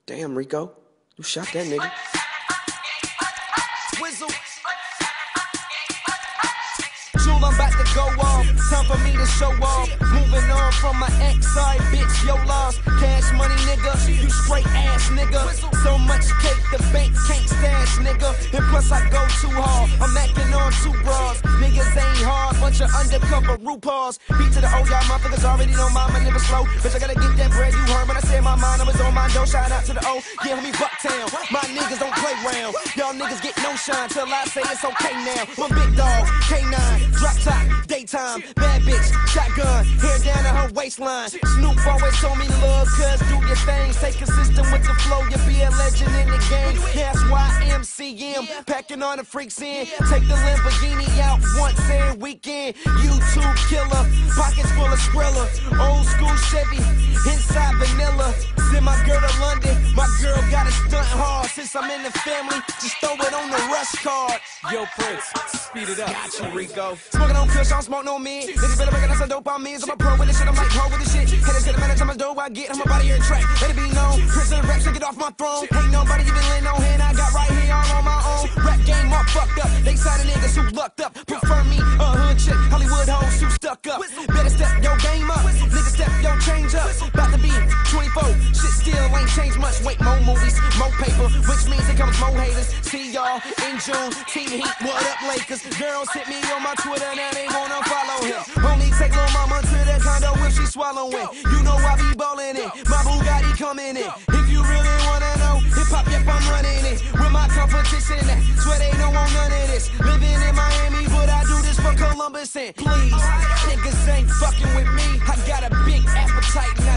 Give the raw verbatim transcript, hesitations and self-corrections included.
Damn, Rico. You shot that nigga. Whistle. Jewel, I'm about to go off. Time for me to show off. Moving on from my ex, sorry, bitch, yo lost. Cash money, nigga. You straight ass, nigga. So much cake, the bank can't stash, nigga. And plus, I go too hard. I'm acting on two bras. Niggas ain't hard, bunch of undercover RuPaul's. Beat to the O, y'all motherfuckers already know mama never slow. Bitch, I gotta get that bread, you heard when I said my mind, I was on mine. Don't shout out to the O, yeah, homie, Bucktown. My niggas don't play round. Y'all niggas get no shine till I say it's okay now. I'm big dog, K nine, drop top, daytime, bad bitch, shotgun, hair down to her waistline. Snoop always told me love, cuz do your thing. Stay consistent with the flow, you'll be a legend in the game. That's why M C M, packing on the freaks in. Take the Lamborghini out once every weekend. YouTube killer, pockets full of Skrilla. Old school Chevy, inside vanilla. Send my girl to London, my girl got a stunt hard. Since I'm in the family, just throw it on the rush card. Yo, Prince, speed it up. Got you, Rico. Smoking on kush, I don't smoke no me. Niggas better recognize some dope on me. I'm a pro with this shit, I'm like pro with this shit. Haters get a minute, how much dope I get. I'm about to hear a track, let it be known. Prison rap, so get off my throne. Ain't nobody even lend no hand, I got right here all on my own. Rap game all fucked up, they signing niggas who lucked up. Prefer me, a hood chick, Hollywood hoes who stuck up. Better step your game up, niggas step your change up. About to be twenty-four, shit still ain't changed much. Wait, more movies, more paper, which means it comes more haters. See y'all in June, Team Heat, what up Lakers? Girls hit me on my Twitter, now they wanna follow him. Only take lil' mama to the condo if she swallowing. You know I be ballin' it, my Bugatti coming in. If you really wanna know, hip hop, yep, I'm running it. With my competition, swear they don't want none of this. Living in Miami, but I do this for Columbus and please, niggas ain't fucking with me. I got a big appetite now.